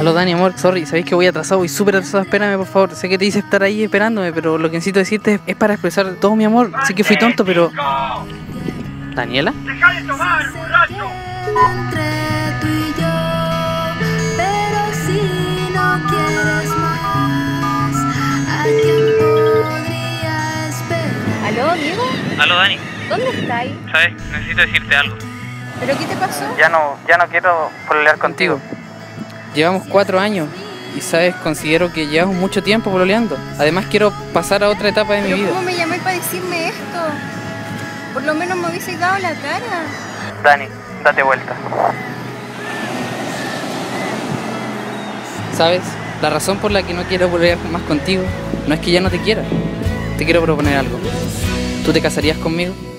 Aló Dani, amor, sorry, sabéis que voy atrasado, voy súper atrasado, espérame por favor. Sé que te hice estar ahí esperándome, pero lo que necesito decirte es para expresar todo mi amor. Sé que fui tonto, pero... ¿Daniela? ¡Deja de tomar, borracho! Entre tú y yo, pero si no quieres más, ¿a quién podría esperar? ¿Aló, Diego? Aló Dani, ¿Dónde estáis? ¿sabes? Necesito decirte algo. ¿Pero qué te pasó? Ya no quiero pololear contigo. Llevamos 4 años y, ¿sabes? Considero que llevamos mucho tiempo pololeando. Además quiero pasar a otra etapa de mi ¿Pero vida. cómo me llamáis para decirme esto? Por lo menos me hubieseis dado la cara. Dani, date vuelta. ¿Sabes? La razón por la que no quiero pololear más contigo no es que ya no te quiera. Te quiero proponer algo. ¿Tú te casarías conmigo?